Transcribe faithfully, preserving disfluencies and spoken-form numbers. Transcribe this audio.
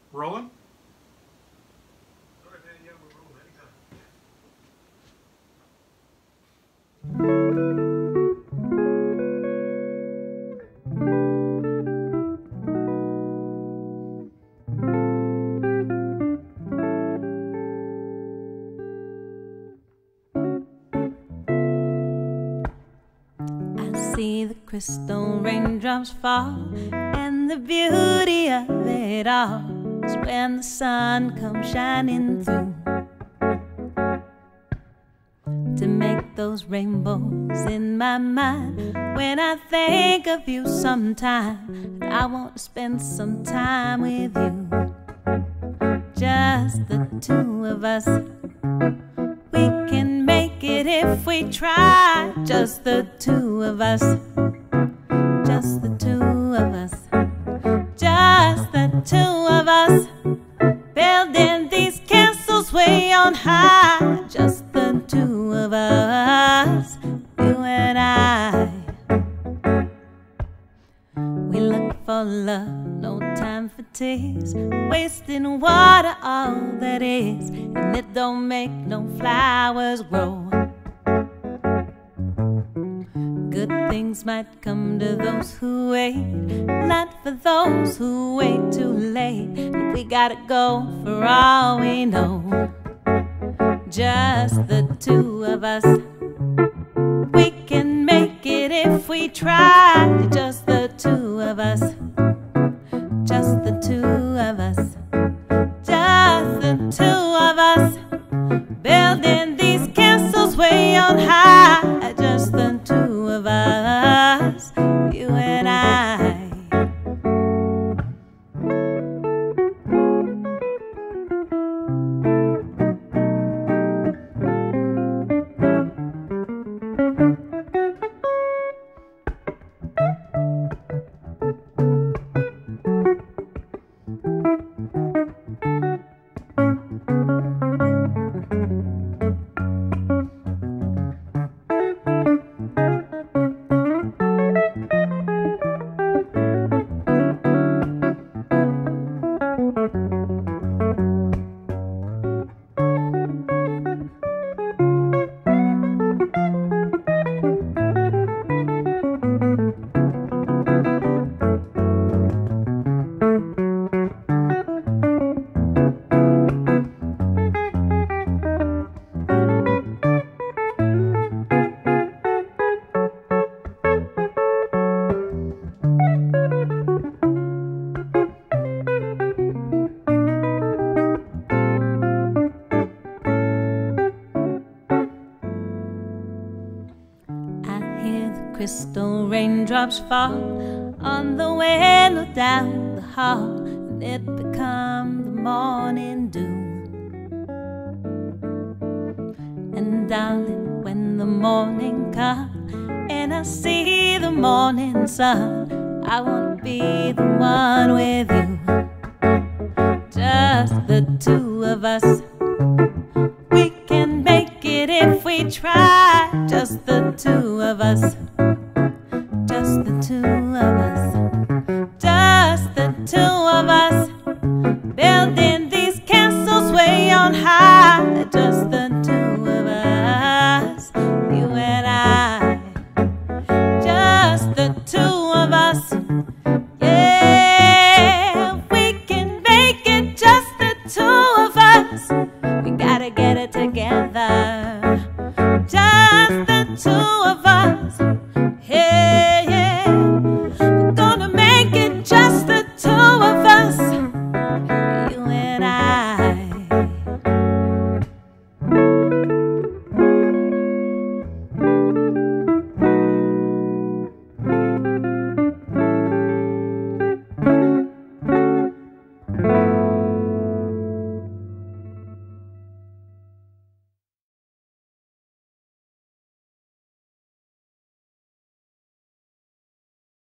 Rolling? See the crystal raindrops fall, and the beauty of it all is when the sun comes shining through to make those rainbows in my mind. When I think of you sometime, I want to spend some time with you, just the two of us. We can make it if we try, just the two of us, just the two of us, just the two of us, building these castles way on high, just the two of us, you and I. We look for love, no time for tears, wasting water all that is, and it don't make no flowers grow. Good things might come to those who wait, not for those who wait too late. And we gotta go for all we know, just the two of us. We can make it if we try, just the two of us, just the two of us, just the two of us, building these castles way on high, just the two of us, you and I. Crystal raindrops fall on the window down the hall, and it become the morning dew. And darling, when the morning comes and I see the morning sun, I wanna be the one with you, just the two of us. We can make it if we try, just the two of us, just the two of us, just the two of us, building these castles way on high, just the two of us, you and I, just the two of us,